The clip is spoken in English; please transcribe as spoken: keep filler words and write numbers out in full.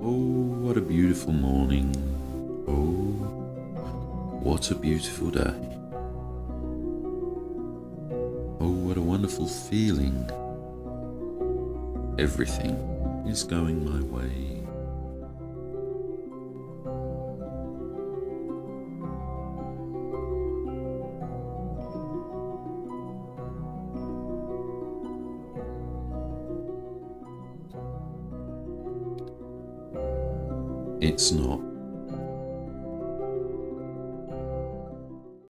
Oh, what a beautiful morning. Oh, what a beautiful day. Oh, what a wonderful feeling. Everything is going my way. It's not